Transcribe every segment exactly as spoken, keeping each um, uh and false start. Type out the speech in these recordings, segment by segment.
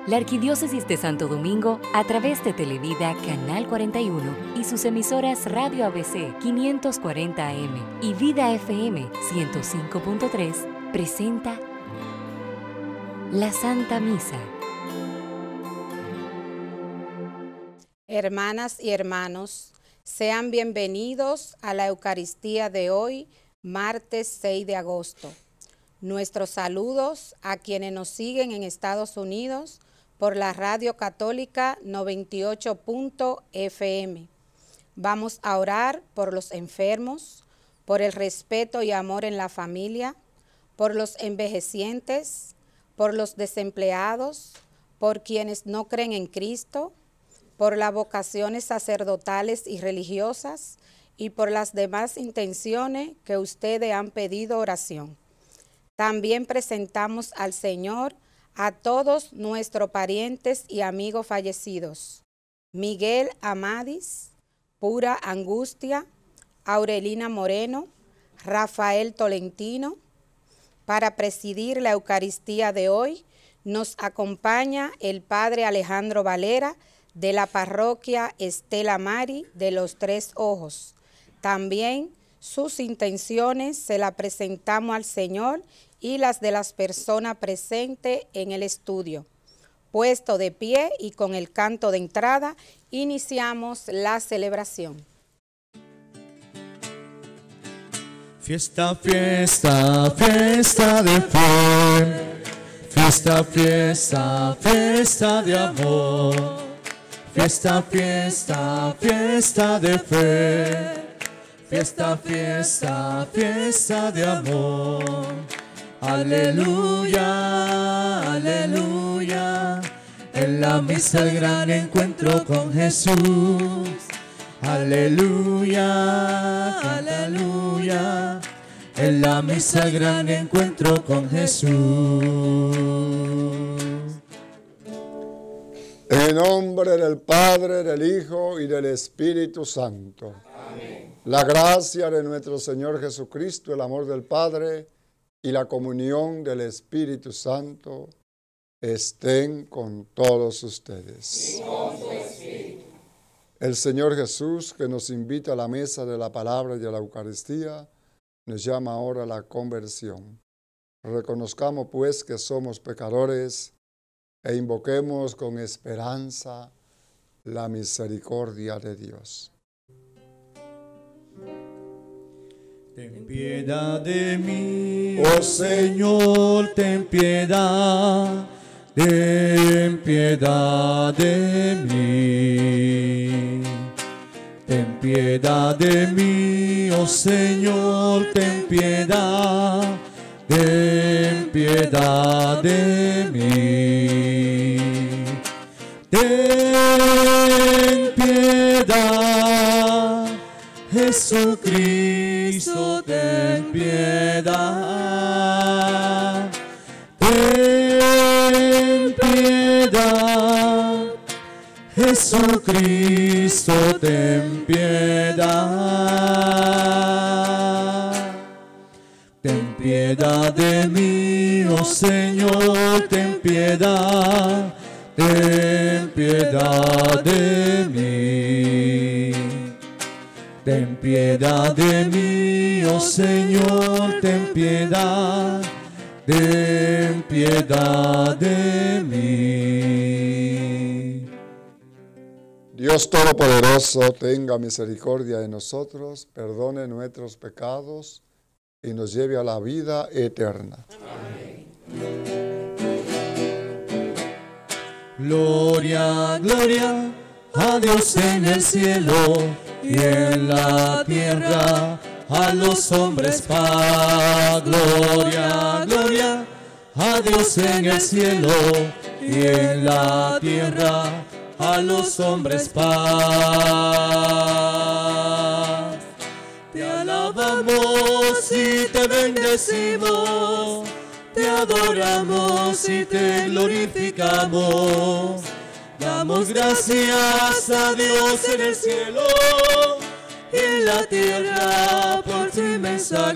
La Arquidiócesis de Santo Domingo, a través de Televida Canal cuarenta y uno y sus emisoras Radio A B C quinientos cuarenta A M y Vida F M ciento cinco punto tres, presenta la Santa Misa. Hermanas y hermanos, sean bienvenidos a la Eucaristía de hoy, martes seis de agosto. Nuestros saludos a quienes nos siguen en Estados Unidos por la Radio Católica noventa y ocho punto F M. Vamos a orar por los enfermos, por el respeto y amor en la familia, por los envejecientes, por los desempleados, por quienes no creen en Cristo, por las vocaciones sacerdotales y religiosas y por las demás intenciones que ustedes han pedido oración. También presentamos al Señor a todos nuestros parientes y amigos fallecidos: Miguel Amadis, Pura Angustia, Aurelina Moreno, Rafael Tolentino. Para presidir la Eucaristía de hoy nos acompaña el Padre Alejandro Valera de la Parroquia Estela Mari de los Tres Ojos. También sus intenciones se las presentamos al Señor y las de las personas presentes en el estudio. Puesto de pie y con el canto de entrada, iniciamos la celebración. Fiesta, fiesta, fiesta de fe, fiesta, fiesta, fiesta de amor, fiesta, fiesta, fiesta de fe, fiesta, fiesta, fiesta de amor. Aleluya, aleluya, en la misa el gran encuentro con Jesús. Aleluya, aleluya, en la misa el gran encuentro con Jesús. En nombre del Padre, del Hijo y del Espíritu Santo. Amén. La gracia de nuestro Señor Jesucristo, el amor del Padre y la comunión del Espíritu Santo estén con todos ustedes. Y con su espíritu. El Señor Jesús, que nos invita a la mesa de la palabra y de la Eucaristía, nos llama ahora a la conversión. Reconozcamos pues que somos pecadores e invoquemos con esperanza la misericordia de Dios. Ten piedad de mí, oh Señor, ten piedad, ten piedad de mí. Ten piedad de mí, oh Señor, ten piedad, ten piedad de mí. Ten piedad, Jesucristo, ten piedad. Ten piedad, Jesucristo, ten piedad. Ten piedad de mí, oh Señor, ten piedad, ten piedad de mí. Ten piedad de mí, oh Señor, ten piedad, ten piedad de mí. Dios Todopoderoso, tenga misericordia de nosotros, perdone nuestros pecados y nos lleve a la vida eterna. Amén. Gloria, gloria a Dios en el cielo y en la tierra a los hombres paz. Gloria, gloria a Dios en el cielo y en la tierra a los hombres paz. Te alabamos y te bendecimos, te adoramos y te glorificamos. Damos gracias a Dios en el cielo y en la tierra por tu inmensa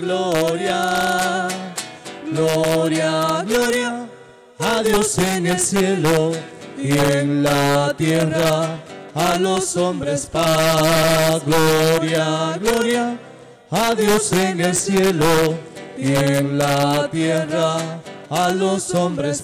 gloria. Gloria, gloria a Dios en el cielo y en la tierra a los hombres paz. Gloria, gloria a Dios en el cielo y en la tierra a los hombres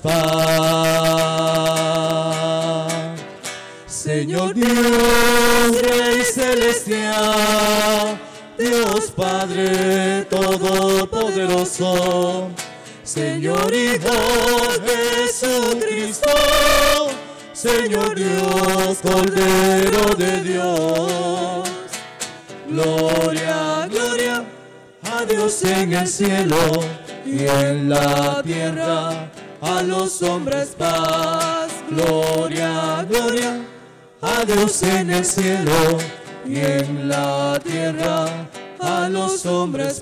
paz. Señor Dios, Rey celestial, Dios Padre todopoderoso, Señor Hijo Jesucristo, Señor Dios, Cordero de Dios. Gloria, gloria a Dios en el cielo y en la tierra a los hombres paz. Gloria, gloria a Dios en el cielo y en la tierra a los hombres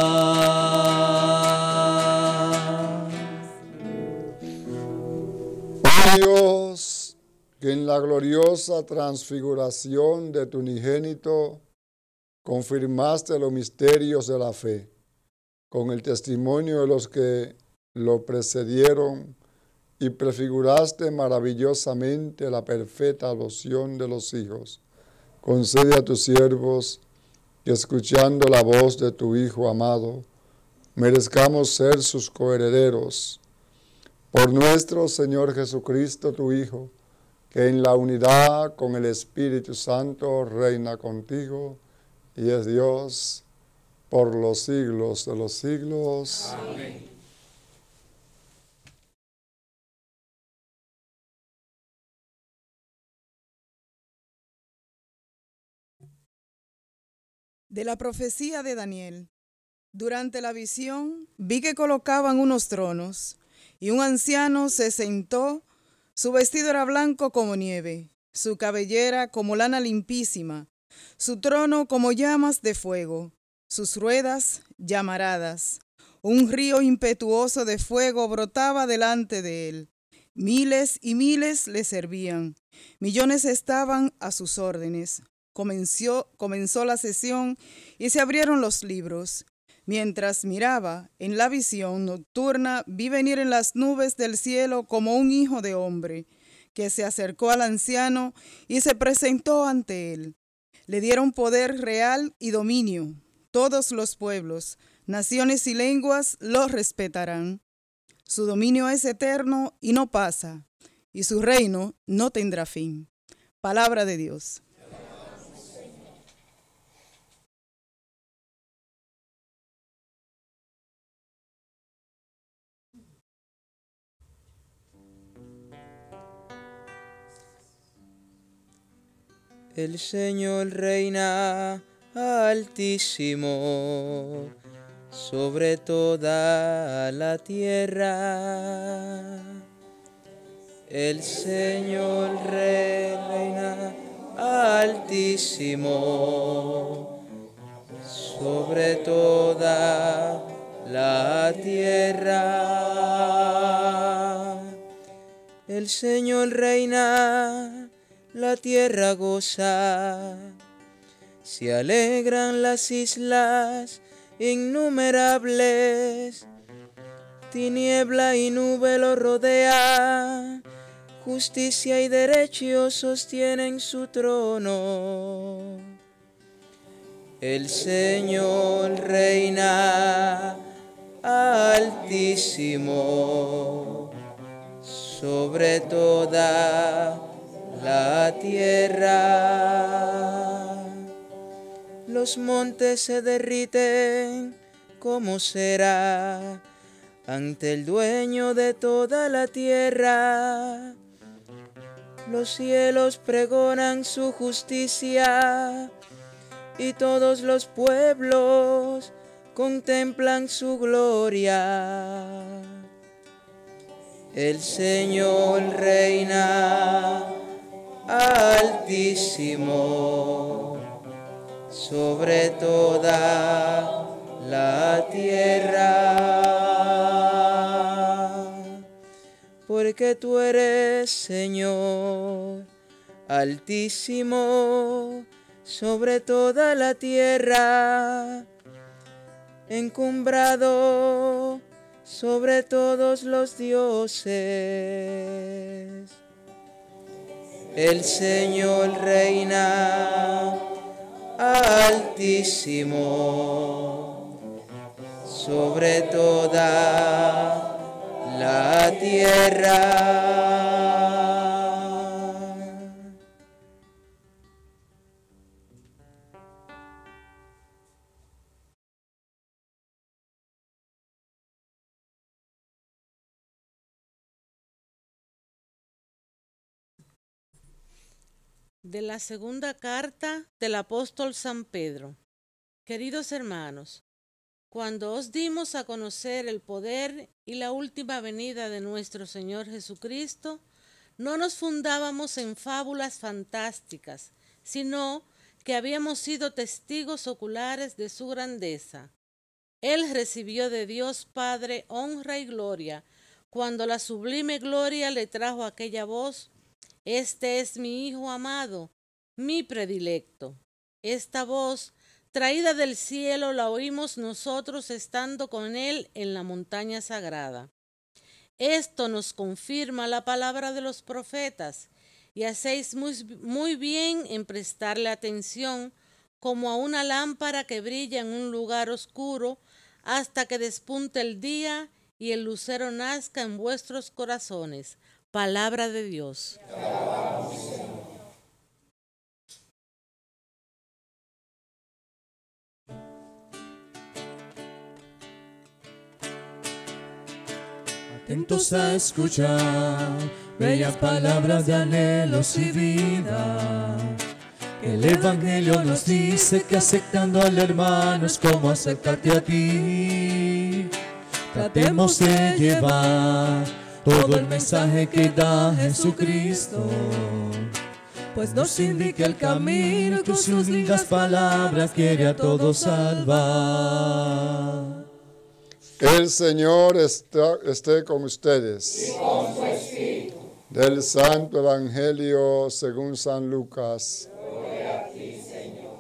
paz. Oh Dios, que en la gloriosa transfiguración de tu unigénito confirmaste los misterios de la fe con el testimonio de los que lo precedieron y prefiguraste maravillosamente la perfecta adopción de los hijos. Concede a tus siervos que, escuchando la voz de tu Hijo amado, merezcamos ser sus coherederos. Por nuestro Señor Jesucristo, tu Hijo, que en la unidad con el Espíritu Santo reina contigo y es Dios por los siglos de los siglos. Amén. De la profecía de Daniel. Durante la visión vi que colocaban unos tronos, y un anciano se sentó. Su vestido era blanco como nieve, su cabellera como lana limpísima, su trono como llamas de fuego, sus ruedas llamaradas. Un río impetuoso de fuego brotaba delante de él. Miles y miles le servían, millones estaban a sus órdenes. Comenzó, comenzó la sesión y se abrieron los libros. Mientras miraba en la visión nocturna, vi venir en las nubes del cielo como un hijo de hombre, que se acercó al anciano y se presentó ante él. Le dieron poder real y dominio. Todos los pueblos, naciones y lenguas lo respetarán. Su dominio es eterno y no pasa, y su reino no tendrá fin. Palabra de Dios. El Señor reina altísimo sobre toda la tierra. El Señor reina altísimo sobre toda la tierra. El Señor reina, la tierra goza, se alegran las islas innumerables, tiniebla y nube lo rodea, justicia y derecho sostienen su trono. El Señor reina altísimo sobre toda la tierra. Los montes se derriten, ¿cómo será ante el dueño de toda la tierra? Los cielos pregonan su justicia y todos los pueblos contemplan su gloria. El Señor reina altísimo sobre toda la tierra, porque tú eres, Señor, altísimo sobre toda la tierra, encumbrado sobre todos los dioses. el Señor reina, altísimo, sobre toda la tierra. De la segunda carta del apóstol San Pedro. Queridos hermanos, cuando os dimos a conocer el poder y la última venida de nuestro Señor Jesucristo, no nos fundábamos en fábulas fantásticas, sino que habíamos sido testigos oculares de su grandeza. Él recibió de Dios Padre honra y gloria, cuando la sublime gloria le trajo aquella voz: Este es mi Hijo amado, mi predilecto. Esta voz, traída del cielo, la oímos nosotros estando con Él en la montaña sagrada. Esto nos confirma la palabra de los profetas, y hacéis muy, muy bien en prestarle atención, como a una lámpara que brilla en un lugar oscuro, hasta que despunte el día y el lucero nazca en vuestros corazones. Palabra de Dios. Atentos a escuchar bellas palabras de anhelos y vida. El Evangelio nos dice que aceptando al hermano es como acercarte a ti. Tratemos de llevar todo el mensaje que da Jesucristo, pues nos indica el camino y con sus lindas palabras quiere a todos salvar. El Señor está, esté con ustedes. Y con su espíritu. Del Santo Evangelio según San Lucas. Gloria a ti, Señor.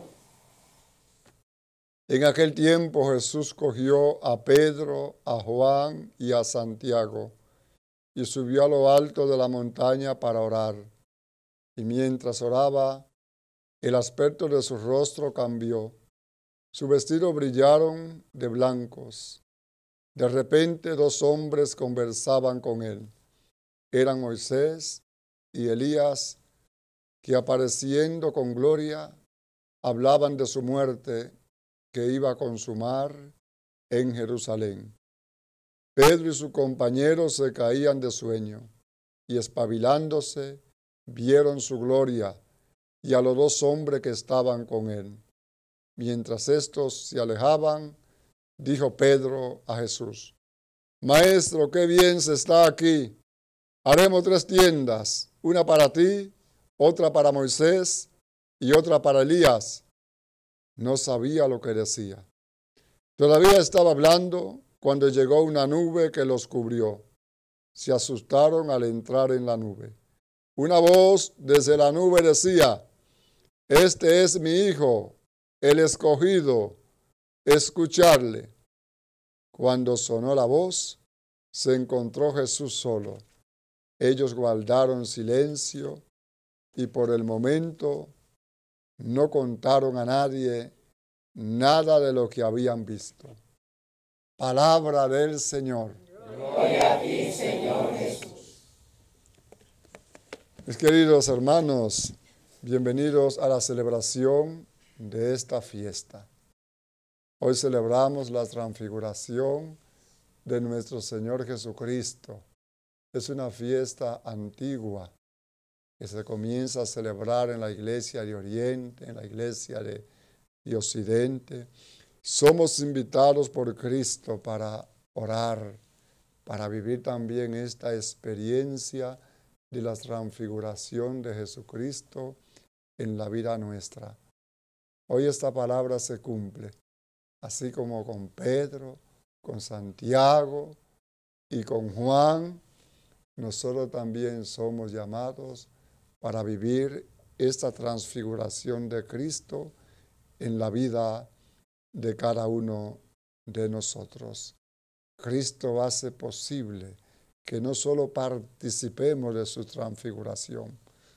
En aquel tiempo Jesús cogió a Pedro, a Juan y a Santiago y subió a lo alto de la montaña para orar. Y mientras oraba, el aspecto de su rostro cambió. Su vestido brillaron de blancos. De repente dos hombres conversaban con él. Eran Moisés y Elías, que apareciendo con gloria, hablaban de su muerte que iba a consumar en Jerusalén. Pedro y su compañero se caían de sueño, y espabilándose, vieron su gloria y a los dos hombres que estaban con él. Mientras estos se alejaban, dijo Pedro a Jesús: Maestro, qué bien se está aquí. Haremos tres tiendas, una para ti, otra para Moisés y otra para Elías. No sabía lo que decía. Todavía estaba hablando cuando llegó una nube que los cubrió. Se asustaron al entrar en la nube. Una voz desde la nube decía: Este es mi Hijo, el escogido, escucharle. Cuando sonó la voz, se encontró Jesús solo. Ellos guardaron silencio y por el momento no contaron a nadie nada de lo que habían visto. Palabra del Señor. Gloria a ti, Señor Jesús. Mis queridos hermanos, bienvenidos a la celebración de esta fiesta. Hoy celebramos la transfiguración de nuestro Señor Jesucristo. Es una fiesta antigua que se comienza a celebrar en la iglesia de Oriente, en la iglesia de, de Occidente. Somos invitados por Cristo para orar, para vivir también esta experiencia de la transfiguración de Jesucristo en la vida nuestra. Hoy esta palabra se cumple, así como con Pedro, con Santiago y con Juan. Nosotros también somos llamados para vivir esta transfiguración de Cristo en la vida de cada uno de nosotros. Cristo hace posible que no solo participemos de su transfiguración,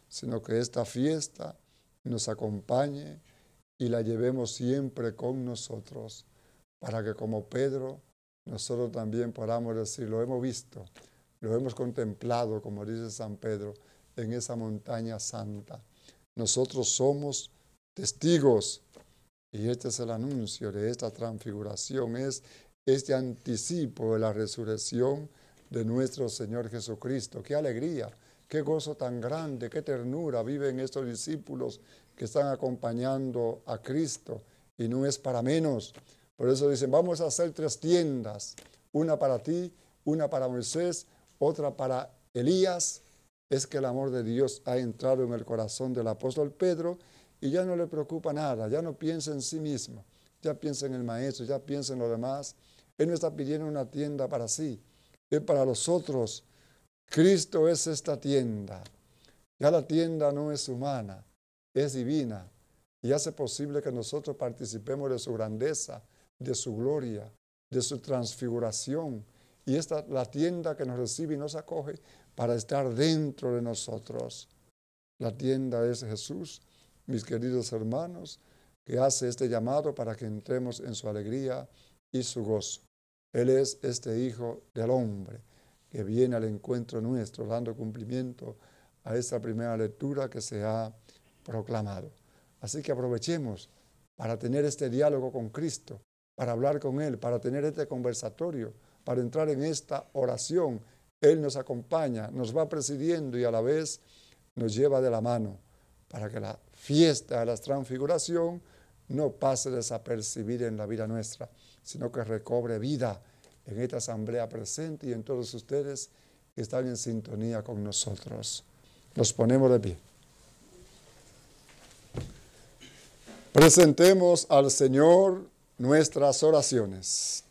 sino que esta fiesta nos acompañe y la llevemos siempre con nosotros, para que como Pedro, nosotros también podamos decir, lo hemos visto, lo hemos contemplado, como dice San Pedro, en esa montaña santa. Nosotros somos testigos, y este es el anuncio de esta transfiguración, es este anticipo de la resurrección de nuestro Señor Jesucristo. ¡Qué alegría! ¡Qué gozo tan grande! ¡Qué ternura viven estos discípulos que están acompañando a Cristo! Y no es para menos. Por eso dicen, vamos a hacer tres tiendas, una para ti, una para Moisés, otra para Elías. Es que el amor de Dios ha entrado en el corazón del apóstol Pedro y ya no le preocupa nada, ya no piensa en sí mismo, ya piensa en el Maestro, ya piensa en lo demás. Él no está pidiendo una tienda para sí, es para los otros. Cristo es esta tienda. Ya la tienda no es humana, es divina y hace posible que nosotros participemos de su grandeza, de su gloria, de su transfiguración. Y esta la tienda que nos recibe y nos acoge para estar dentro de nosotros. La tienda es Jesús, mis queridos hermanos, que hace este llamado para que entremos en su alegría y su gozo. Él es este Hijo del Hombre que viene al encuentro nuestro, dando cumplimiento a esta primera lectura que se ha proclamado. Así que aprovechemos para tener este diálogo con Cristo, para hablar con Él, para tener este conversatorio, para entrar en esta oración. Él nos acompaña, nos va presidiendo y a la vez nos lleva de la mano para que la fiesta de la transfiguración no pase desapercibida en la vida nuestra, sino que recobre vida en esta asamblea presente y en todos ustedes que están en sintonía con nosotros. Nos ponemos de pie. Presentemos al Señor nuestras oraciones.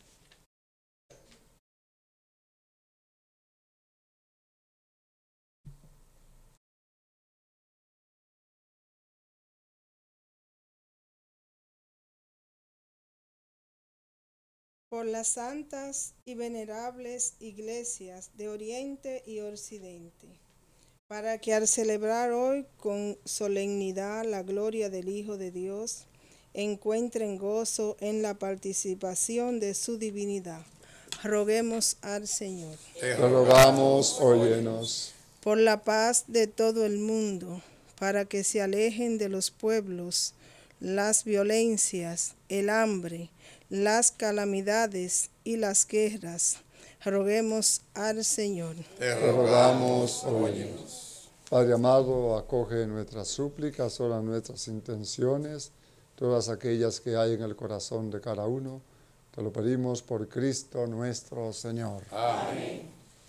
Por las santas y venerables iglesias de Oriente y Occidente, para que al celebrar hoy con solemnidad la gloria del Hijo de Dios, encuentren gozo en la participación de su divinidad. Roguemos al Señor. Te rogamos, óyenos. Por la paz de todo el mundo, para que se alejen de los pueblos las violencias, el hambre, las calamidades y las guerras. Roguemos al Señor. Te rogamos, óyenos. Padre amado, acoge nuestras súplicas, ora nuestras intenciones, todas aquellas que hay en el corazón de cada uno. Te lo pedimos por Cristo nuestro Señor. Amén.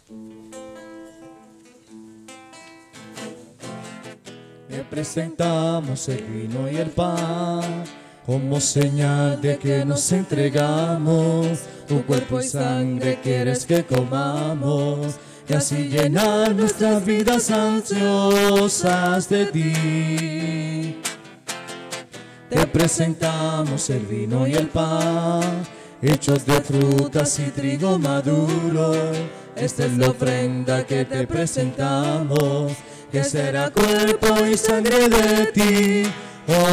Te presentamos el vino y el pan, como señal de que nos entregamos. Tu cuerpo y sangre quieres que comamos, y así llenar nuestras vidas ansiosas de ti. Te presentamos el vino y el pan, hechos de frutas y trigo maduro. Esta es la ofrenda que te presentamos, que será cuerpo y sangre de ti, oh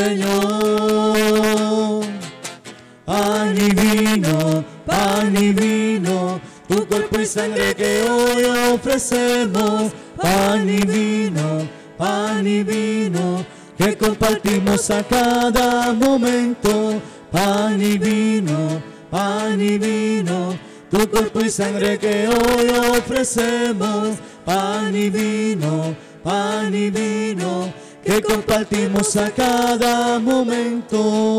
Señor. Pan y vino, pan y vino, tu cuerpo y sangre que hoy ofrecemos. Pan y vino, pan y vino, que compartimos a cada momento. Pan y vino, pan y vino, tu cuerpo y sangre que hoy ofrecemos. Pan y vino, pan y vino, que compartimos a cada momento.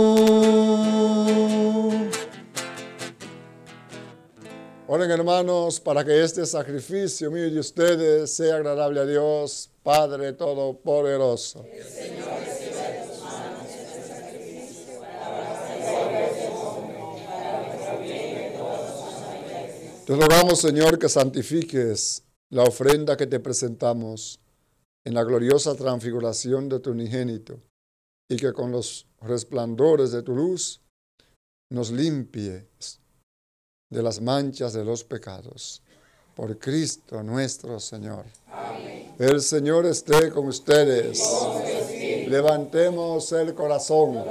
Oren, hermanos, para que este sacrificio mío y de ustedes sea agradable a Dios, Padre Todopoderoso. El Señor reciba de tus manos este sacrificio para nuestro bien y todos los santos. Te rogamos, Señor, que santifiques la ofrenda que te presentamos en la gloriosa transfiguración de tu unigénito, y que con los resplandores de tu luz nos limpies de las manchas de los pecados. Por Cristo nuestro Señor. Amén. El Señor esté con ustedes. Levantemos el corazón.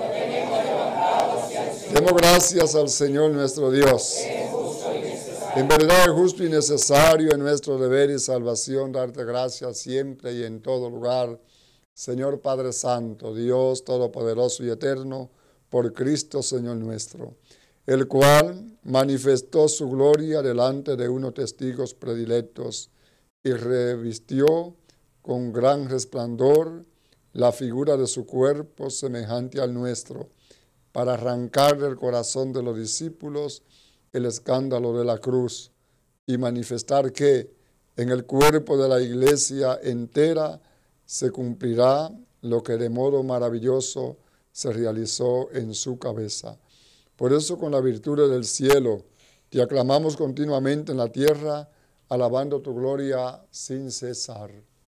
Demos gracias al Señor nuestro Dios. En verdad es justo y necesario en nuestro deber y salvación darte gracias siempre y en todo lugar, Señor Padre Santo, Dios Todopoderoso y Eterno, por Cristo Señor nuestro, el cual manifestó su gloria delante de unos testigos predilectos y revistió con gran resplandor la figura de su cuerpo semejante al nuestro, para arrancar del corazón de los discípulos el escándalo de la cruz y manifestar que en el cuerpo de la iglesia entera se cumplirá lo que de modo maravilloso se realizó en su cabeza. Por eso, con la virtud del cielo, te aclamamos continuamente en la tierra, alabando tu gloria sin cesar.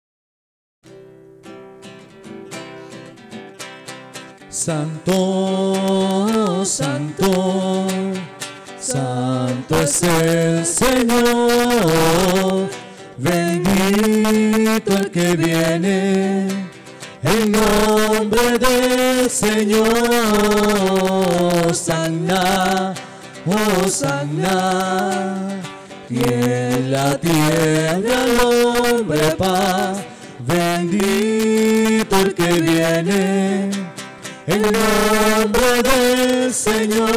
Santo, santo, santo es el Señor, bendito el que viene, en nombre del Señor. Hosanna, Hosanna, y en la tierra al hombre paz, bendito el que viene, en nombre del Señor.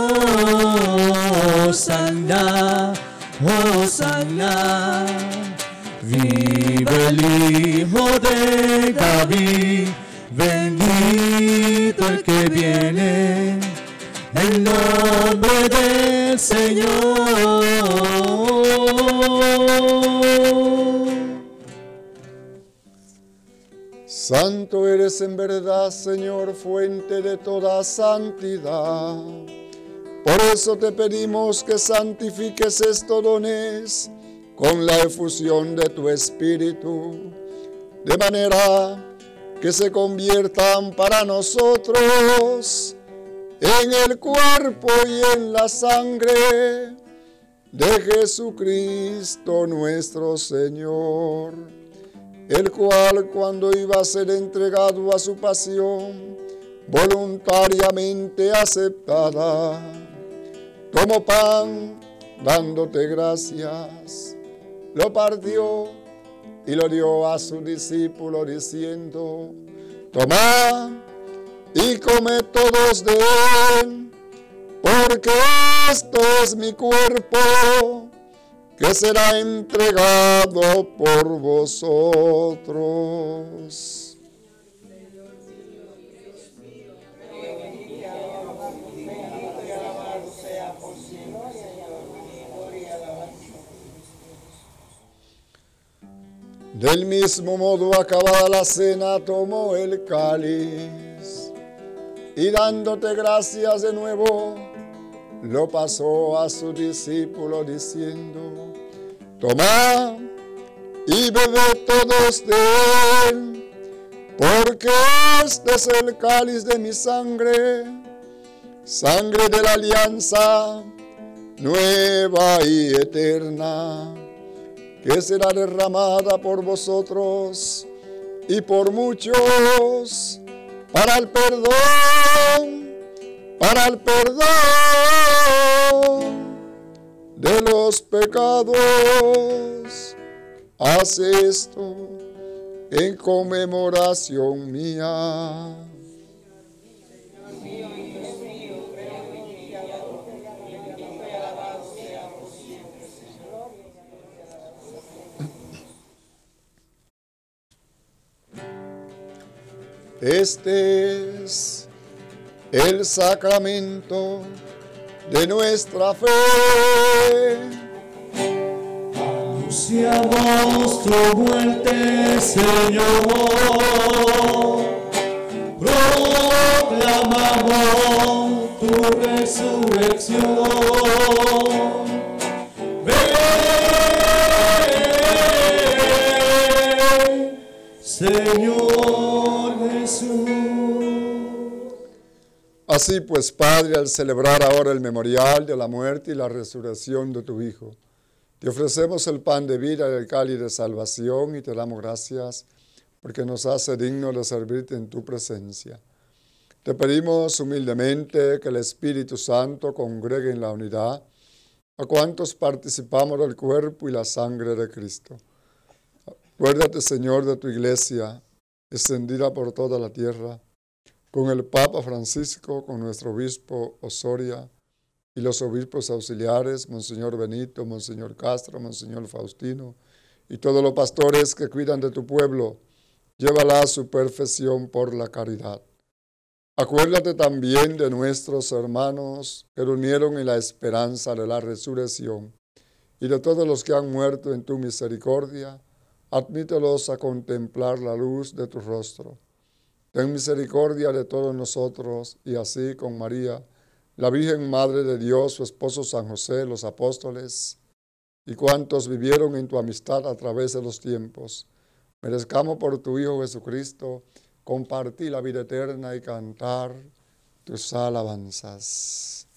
Hosanna, Hosanna, vive el Hijo de David, bendito el que viene, en nombre del Señor. Santo eres en verdad, Señor, fuente de toda santidad. Por eso te pedimos que santifiques estos dones con la efusión de tu Espíritu, de manera que se conviertan para nosotros en el cuerpo y en la sangre de Jesucristo nuestro Señor, el cual, cuando iba a ser entregado a su pasión voluntariamente aceptada, tomó pan, dándote gracias, lo partió y lo dio a su discípulo diciendo: tomad y comed todos de él, porque esto es mi cuerpo, que será entregado por vosotros. Del mismo modo, acabada la cena, tomó el cáliz y, dándote gracias de nuevo, lo pasó a su discípulo diciendo: tomad y bebed todos de él, porque este es el cáliz de mi sangre, sangre de la alianza nueva y eterna, que será derramada por vosotros y por muchos para el perdón, para el perdón de los pecados. Haz esto en conmemoración mía. Este es el sacramento de nuestra fe. Anunciamos tu muerte, Señor, proclamamos tu resurrección. Ven, Señor Jesús. Así pues, Padre, al celebrar ahora el memorial de la muerte y la resurrección de tu Hijo, te ofrecemos el pan de vida y el cáliz de salvación y te damos gracias porque nos hace dignos de servirte en tu presencia. Te pedimos humildemente que el Espíritu Santo congregue en la unidad a cuantos participamos del cuerpo y la sangre de Cristo. Acuérdate, Señor, de tu iglesia, extendida por toda la tierra, con el Papa Francisco, con nuestro obispo Osoria y los obispos auxiliares, Monseñor Benito, Monseñor Castro, Monseñor Faustino, y todos los pastores que cuidan de tu pueblo. Llévala a su perfección por la caridad. Acuérdate también de nuestros hermanos que durmieron en la esperanza de la resurrección y de todos los que han muerto en tu misericordia. Admítelos a contemplar la luz de tu rostro. Ten misericordia de todos nosotros y así con María, la Virgen Madre de Dios, su esposo San José, los apóstoles y cuantos vivieron en tu amistad a través de los tiempos, merezcamos por tu Hijo Jesucristo compartir la vida eterna y cantar tus alabanzas.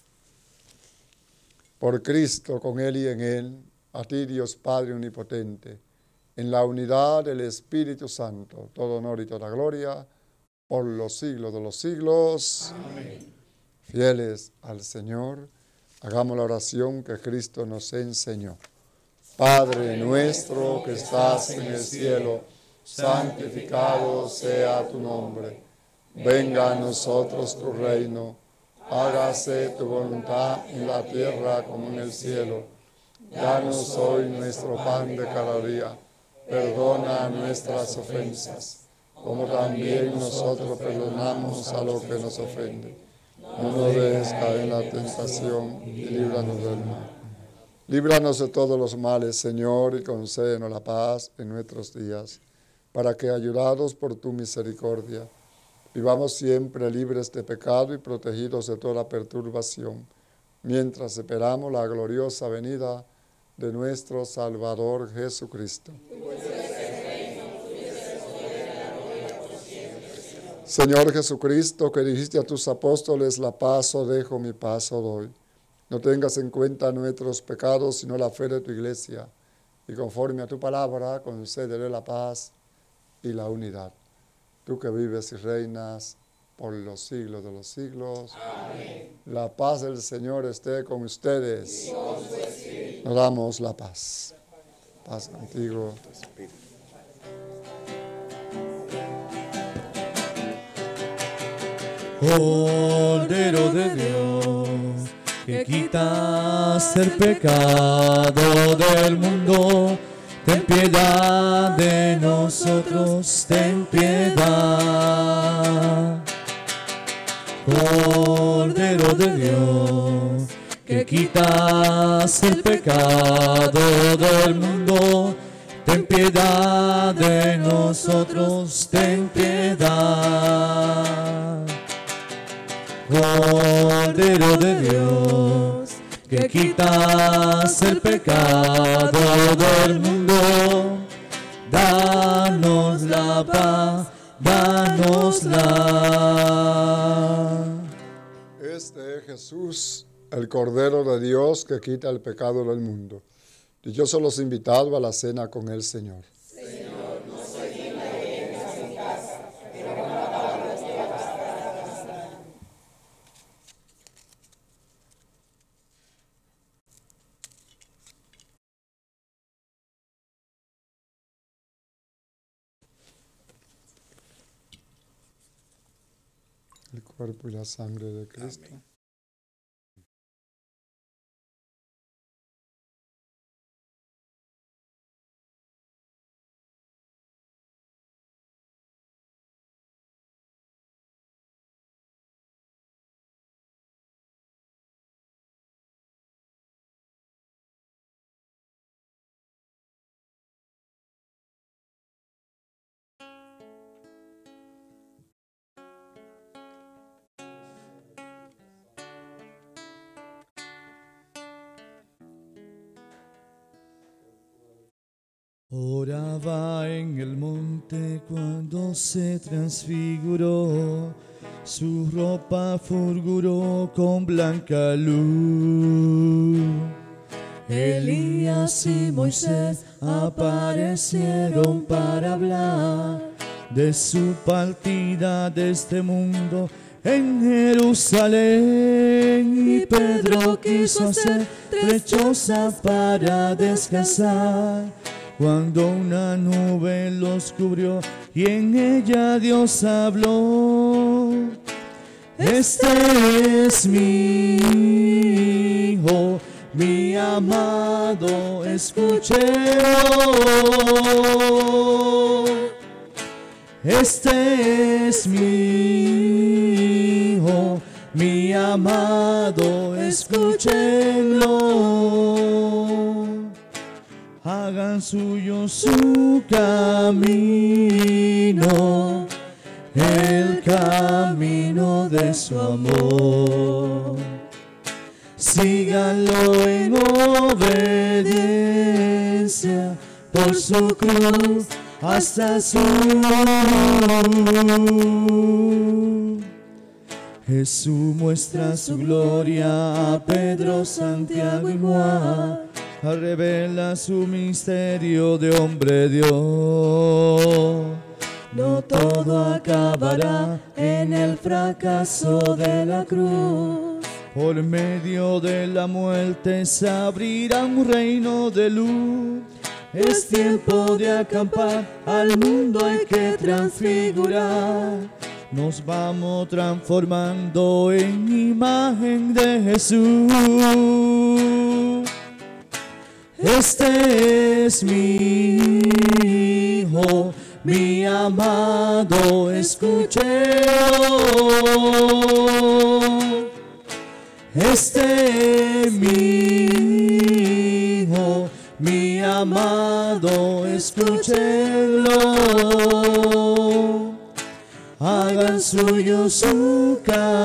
Por Cristo, con Él y en Él, a ti Dios Padre Omnipotente, en la unidad del Espíritu Santo, todo honor y toda gloria, por los siglos de los siglos. Amén. Fieles al Señor, hagamos la oración que Cristo nos enseñó. Padre nuestro que estás en el cielo, santificado sea tu nombre. Venga a nosotros tu reino. Hágase tu voluntad en la tierra como en el cielo. Danos hoy nuestro pan de cada día. Perdona nuestras ofensas, como también nosotros perdonamos a los que nos ofenden. No nos dejes caer en la tentación y líbranos del mal. Líbranos de todos los males, Señor, y concédenos la paz en nuestros días, para que, ayudados por tu misericordia, vivamos siempre libres de pecado y protegidos de toda perturbación, mientras esperamos la gloriosa venida de nuestro Salvador Jesucristo. Señor Jesucristo, que dijiste a tus apóstoles, la paz os dejo, mi paz os doy. No tengas en cuenta nuestros pecados, sino la fe de tu iglesia, y conforme a tu palabra, concédele la paz y la unidad. Tú que vives y reinas por los siglos de los siglos. Amén. La paz del Señor esté con ustedes. Y con su espíritu. Nos damos la paz. Paz contigo. Cordero de Dios, que quitas el pecado del mundo, ten piedad de nosotros, ten piedad. Cordero de Dios, que quitas el pecado del mundo, ten piedad de nosotros, ten piedad. Cordero de Dios, que quitas el pecado del mundo, danos la paz, danosla. Este es Jesús, el Cordero de Dios que quita el pecado del mundo. Dichosos los invitados a la cena con el Señor. Señor, no soy digna de que entres en casa, pero con una palabra te bastará para sanar. El cuerpo y la sangre de Cristo. Amén. Oraba en el monte cuando se transfiguró, su ropa fulguró con blanca luz. Elías y Moisés aparecieron para hablar, de su partida de este mundo en Jerusalén. Y Pedro quiso hacer trechosa para descansar, cuando una nube los cubrió y en ella Dios habló. Este es mi Hijo, mi amado, escúchelo. Este es mi Hijo, mi amado, escúchenlo. Hagan suyo su camino, el camino de su amor. Síganlo en obediencia por su cruz hasta su luz. Jesús muestra su gloria a Pedro, Santiago y Juan, revela su misterio de hombre Dios. No todo acabará en el fracaso de la cruz. Por medio de la muerte se abrirá un reino de luz. Es tiempo de acampar, al mundo hay que transfigurar. Nos vamos transformando en imagen de Jesús. Este es mi Hijo, mi amado, escúchelo. Este es mi Hijo, mi amado, escúchelo. Hagan suyo su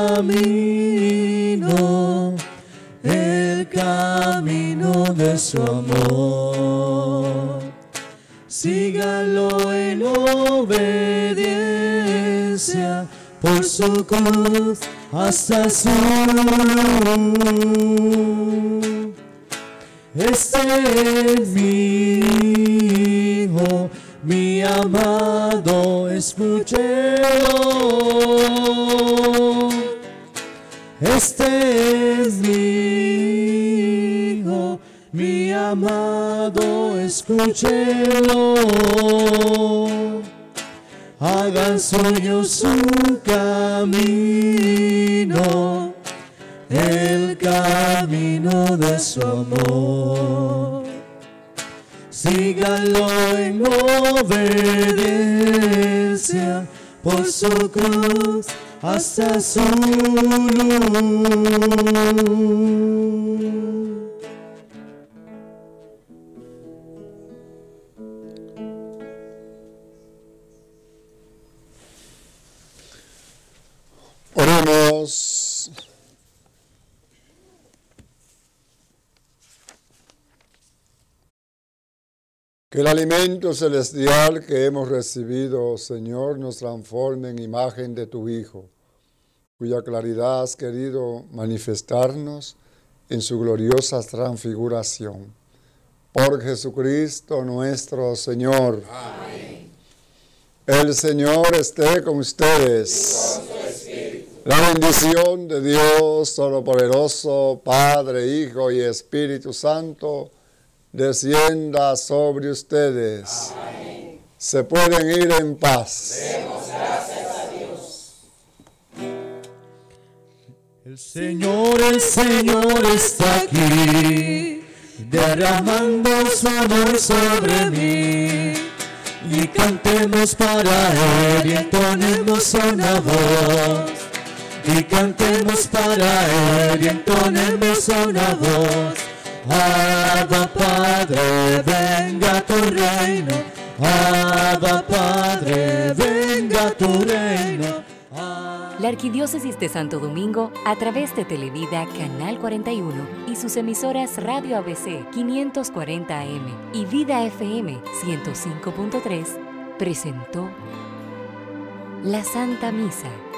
camino, el camino de su amor. Síganlo en obediencia por su cruz hasta su luz. Este es mi Hijo, mi amado, escúchelo. Este es mi Hijo, mi amado, escúchelo. Hagan suyo su camino, el camino de su amor. Síganlo en obediencia por su cruz hasta su luz. Oremos. Que el alimento celestial que hemos recibido, Señor, nos transforme en imagen de tu Hijo, cuya claridad has querido manifestarnos en su gloriosa transfiguración. Por Jesucristo nuestro Señor. Amén. El Señor esté con ustedes. La bendición de Dios Todopoderoso, Padre, Hijo y Espíritu Santo, descienda sobre ustedes. Amén. Se pueden ir en paz. Demos gracias a Dios. El Señor, el Señor está aquí, derramando su amor sobre mí. Y cantemos para Él y entonemos una voz. Y cantemos para Él y entonemos una voz. Abba Padre, venga tu reino. Abba Padre, venga tu reino. La Arquidiócesis de Santo Domingo, a través de Televida Canal cuarenta y uno y sus emisoras Radio A B C quinientos cuarenta A M y Vida F M ciento cinco punto tres, presentó la Santa Misa.